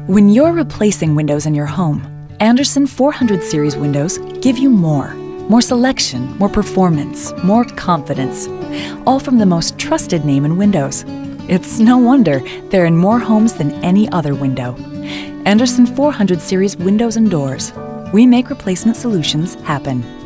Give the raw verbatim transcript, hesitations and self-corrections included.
When you're replacing windows in your home, Andersen four hundred series windows give you more. More selection, more performance, more confidence. All from the most trusted name in windows. It's no wonder they're in more homes than any other window. Andersen four hundred series windows and doors. We make replacement solutions happen.